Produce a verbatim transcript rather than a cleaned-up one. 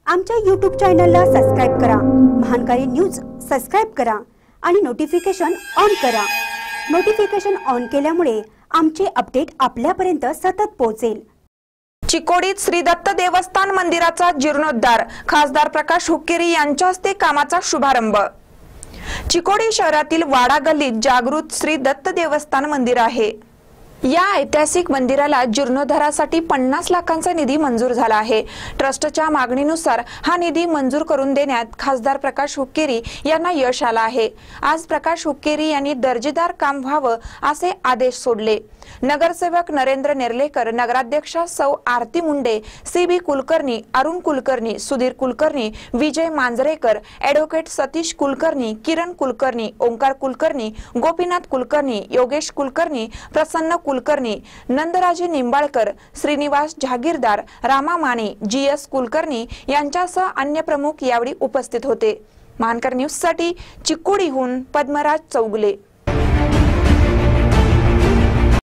आमच्या यूट्यूब चॅनलला सबस्क्राइब करा, महानकारी न्यूज सबस्क्राइब करा आणि नोटिफिकेशन ऑन करा। नोटिफिकेशन ऑन केल्यामुळे आमचे अपडेट आपल्यापर्यंत सतत पोहोचेल। चिकोडीत श्री दत्त देवस्थान मंदिराचा जीर्णोद्धार, खासदार प्रकाश हुक्केरी यांच्या हस्ते कामाचा शुभारंभ। चिकोडी शहरातील वाडा गल्लीत जागृत श्री दत्त देवस्थान मंदिर आहे। या ऐतिहासिक मंदिराला जीर्णोद्धारासाठी पन्नास लाखांचा निधी मंजूर झाला आहे। ट्रस्टच्या मागणीनुसार हा निधी मंजूर करून देण्यात खासदार प्रकाश हुक्केरी यांना यश आलं आहे। आज प्रकाश हुक्केरी यांनी दर्जेदार काम व्हावं असे आदेश सोडले। नगरसेवक नरेंद्र नेर्लेकर, नगराध्यक्षा Sau Aarti Munde, C B Kulkarni, Arun Kulkarni, Sudhir Kulkarni, Vijay Manjrekar, advocate Satish Kulkarni, Kiran Kulkarni, Omkar Kulkarni, Gopinath Kulkarni, Yogesh Kulkarni, Prasanna Kulkarni, Nandraje Nimbalkar, Shrinivas Jahagirdar, Rama Mane, G S Kulkarni यांच्यासह अन्य प्रमुख यावेळी उपस्थित होते। महानकर न्यूज साठी चिकोडीहून पद्मराज चौगुले।